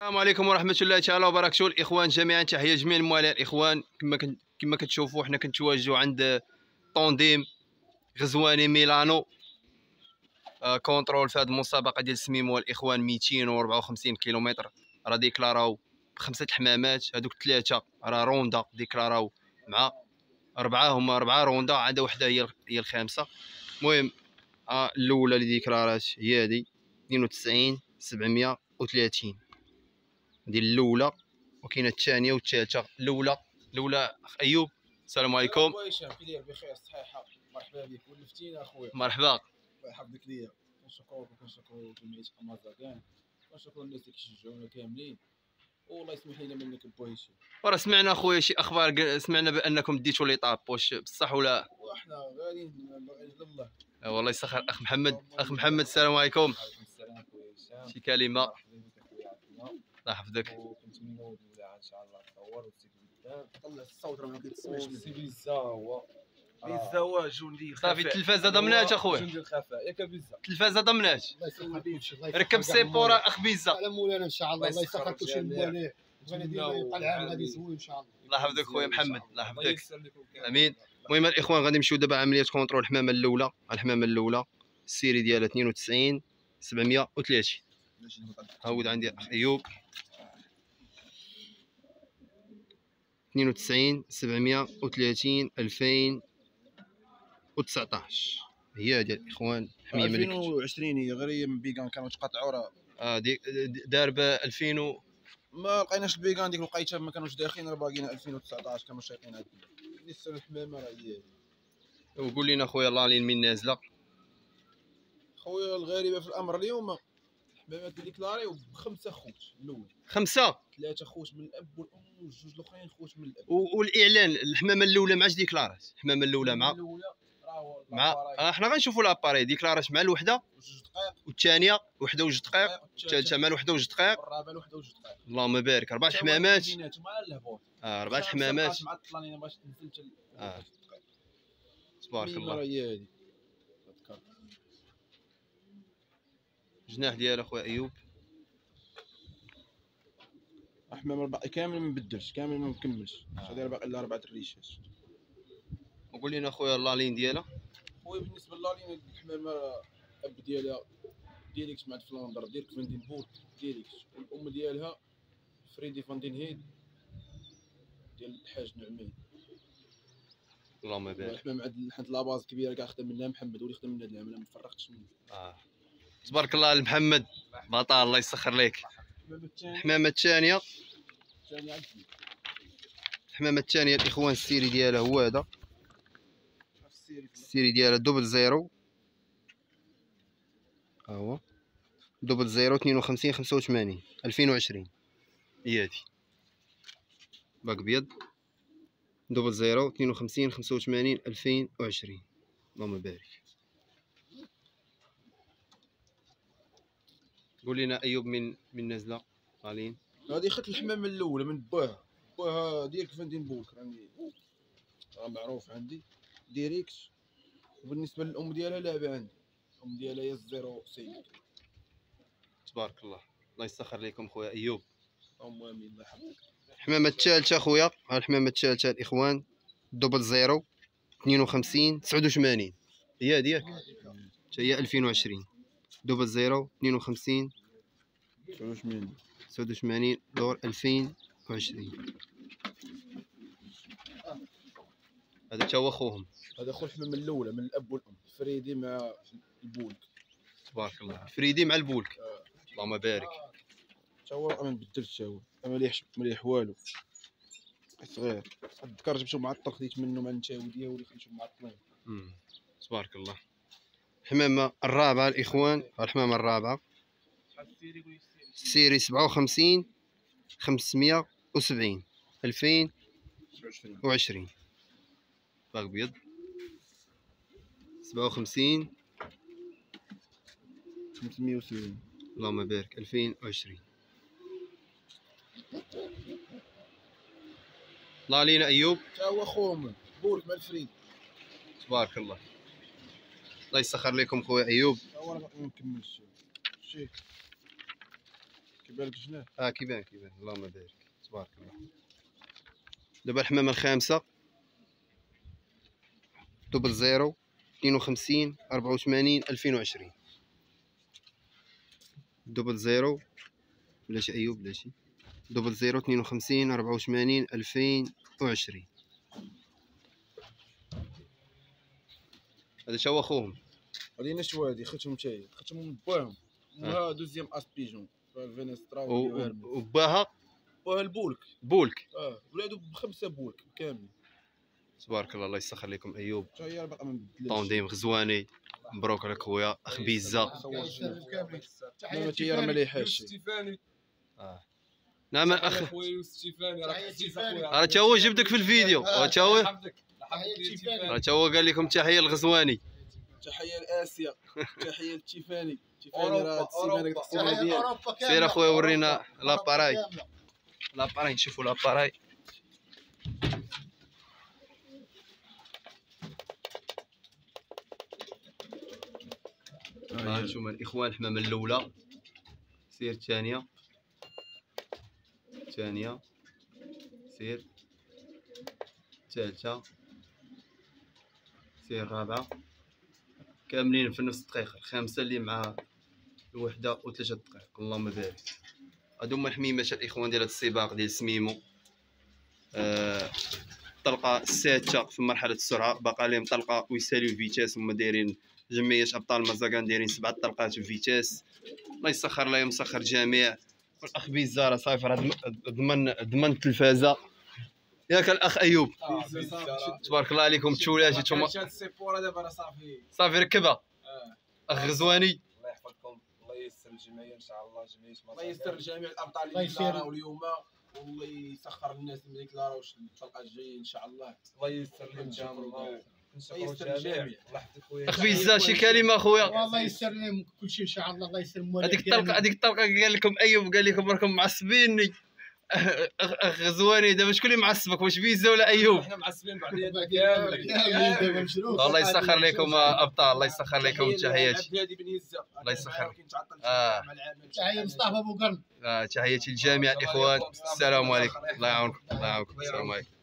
السلام عليكم ورحمة الله تعالى وبركاته. الإخوان جميعا، تحية جميع الموالين. الإخوان كما كتشوفوا حنا كنتواجدوا عند طونديم غزواني ميلانو كونترول في هذه المسابقة ديال السميمو. الإخوان 254 كيلومتر راه ديكلاراو بخمسة الحمامات، هذوك ثلاثة راه روندا ديكلاراو مع هما أربعة روندا، عندها وحدة هي الخامسة. المهم الأولى اللي ديكلارات هي هذه 92 730 ديال الاولى، وكاينه الثانيه والثالثه. الاولى اخ ايوب، السلام عليكم. هشام كي داير؟ بخير صحيحه، مرحبا بك، ولفتينا اخويا. مرحبا، الله يحفظك ليا. كنشكروك وكنشكروا جمعيه امازاكان، كنشكروا الناس اللي كيشجعونا كاملين، والله يسمح لنا منك بو هشام. وراه سمعنا اخويا شي اخبار، سمعنا بانكم ديتوا ليطاب، واش بصح ولا؟ وحنا غاديين باغيين لله. والله يسخر. اخ محمد السلام عليكم. وعليكم السلام اخويا هشام. شي كلمه؟ مرحبا بك اخويا عبد الله. الله يحفظك. وكنتمنوا الولاعه ان شاء الله تصور وتسير قدام. طلع الصوت راه ما كيتسمعش. سي بيزا هو بيزا هو جندي الخفاء. صافي التلفازه ضمنات اخويا، جندي الخفاء ياك بيزا. التلفازه ضمنات. الله يسخر ركب سيبورا اخ بيزا. على مولانا ان شاء الله. الله يسخر كل شيء مواليه. بغينا ديما يبقى العام غادي زوين ان شاء الله. الله يحفظك خويا محمد، الله الله يحفظك. يسر لكم كامل. امين. المهم الاخوان غادي نمشيو دابا عمليه كونترول الحمامه الاولى السيري ديالها 92 730. عاود عندي اخ ايوب 92 730 2019 هي هذه الاخوان حميمه اللي 2020 هي غير هي من بيغان كانوا تقطعوا راه داربه 2000 ما لقيناش البيغان ديك لقيتها ما كانوش داخلين، راه باقيين 2019 كانوا شايطين هاد بالنسبه للحمامه راه هي. وقول لنا خويا لالين من نازله. خويا الغريبه في الامر اليوم الحمامات ديكلاريو بخمسه خوت الاول، 5 ثلاثه خوت من الاب والام وجوج الاخرين خوت من الاب. والاعلان الحمامه الاولى مع ديكلارات، الحمامه الاولى مع احنا غنشوفوا لاباري ديكلارات مع الوحده وجوج دقائق، والثانيه وحده وجوج دقائق، الثالثه مع الوحده وجوج دقائق، والرابعه وحده وجوج دقائق. اللهم بارك. 4 حمامات، مع الهبوط. 4 حمامات. مع الطلانين باش نزلت تبارك الله. هي هذه الجناح ديال اخويا ايوب حمام باقي كامل ما مبدلش، كامل ما مكملش، غادي باقي الا 4 الريشات. وقول لنا اخويا لالين ديالها. خويا بالنسبه للالين الحمامه الاب ديالها ديريكت مع فلاندر ديريكت فاندين بورت ديريكت، والام ديالها فريدي فاندين هيد ديال الحاج نعمان. اللهم بارك. الحمام عند حد لاباز كبيره كاع خدم منها محمد، ولي خدم منها العام، انا ما فرقتش منه. تبارك الله لمحمد بطال، الله يسخر لك. الحمامه الثانيه الاخوان السيري ديالها هو هذا، السيري ديالها دبل زيرو، ها هو دبل زيرو 52 85 2020 هي هادي باك بيض دبل زيرو 52 85 2020. اللهم بارك. قول لنا ايوب من نازله قالين. هذه خدت الحمامه الاولى من باها ديال فاندين بولك، راه معروف عندي ديريكت. وبالنسبه للام ديالها لعبه عندي، الام ديالها هي 06. تبارك الله، الله يسخر لكم خويا ايوب. امين الله يحفظك. الحمامه الثالثه خويا، ها الحمامه الثالثه الاخوان دبل زيرو 52 89 هي هذه ياك، حتى هي 2020 دبل زيرو 52 89 دور 2020. هذا تا هو خوهم، هذا خو الحمامه الاولى من الاب والام، فريدي مع البولك. تبارك الله. فريدي مع البولك، اللهم بارك. تا هو ما نبدلش، تا هو مليح والو، صغير. تذكر جبتو معطل خديت منه مع النتاوديه ولي خديتو معطلين. تبارك الله. الحمامه الرابعه الاخوان، الحمامه الرابعه السيري 57 570 2020 باق بيض 57 570 اللهم بارك 2020. الله علينا ايوب. تا هو خوهم بولك مع الفريد. تبارك الله، الله يسخر لكم خويا ايوب. تا هو راه باقي ما مكملش شي. كيبان لك جناه. كيبان اللهم بارك تبارك الله. دابا الحمامه الخامسه دبل 0 52 84 2020 دبل 0 بلاتي ايوب بلاتي دبل 0 52 84 2020. هذا تا هو خوهم. هادي نشوى هادي خدتهم تاهي خدتهم من باهم. وها دوزيام اس بيجون فالفينسترا وباها وها البولك. بولك ولادو ب5 بولك كاملين. تبارك الله. الله يسخر لكم ايوب. حتى هي باقا ما مبدلاش. طونديم غزواني. مبروك عليك خويا اخ بيزا. ما تي راه مليحاش. نعم اخ خويا يوسف ستيفاني راه عزيز اخويا راه تا هو جبدك في الفيديو تا هو راه تا هو قال لكم تحيه الغزواني. تحيه لاسيا تحيه لتيفاني راه السيمانه التقسيمه ديالك. سير اخويا ورينا لاباراي نشوفوا لاباراي. هانتوما الاخوان الحمامه الاولى. سير الثانيه سير الثالثه سير الرابعه كاملين في نفس الدقيقه. الخامسه اللي مع الوحده و3 دقائق. اللهم بارك. هادو هما الحميمات الاخوان ديال هاد السباق ديال سميمو. الطلقه السادسه في مرحله السرعه باقا لهم طلقه ويساليو الفيتاس. هما دايرين جمعيه ابطال مزاكان دايرين 7 طلقات في الفيتاس. الله يسخر لهم مسخر الجميع. والاخ بيزا راه صافي راه ضمن التلفازه ياك الاخ ايوب. تبارك الله عليكم تشولاجي نتوما. هاد السيبوره دابا راه صافي ركبها اخ غزواني. الله يحفظكم الله ييسر الجمعيه ان شاء الله. جمعيه الله ييسر لجميع الابطال اللي كيراو اليوم والله يسخر الناس اللي ما كيراوش الحلقه الجايه ان شاء الله. الله ييسر لهم جميعا ونشكروا الجميع. الله يحفظك خويا اخ بيزا شي كلمه خويا. والله يسر لهم كلشي ان شاء الله. الله يسر هذيك الطلقه قال لكم ايوب قال لكم راكم معصبيني. اخ غزواني دابا شكون اللي معصبك واش بيزا ولا ايوب؟ احنا معصبين بعضياتنا كاملين. الله يسخر لكم ابطال. الله يسخر لكم تحياتي. الله يسخر. تحيه مصطفى ابو قرن. تحياتي للجميع الاخوان. السلام عليكم. الله يعاونكم السلام عليكم.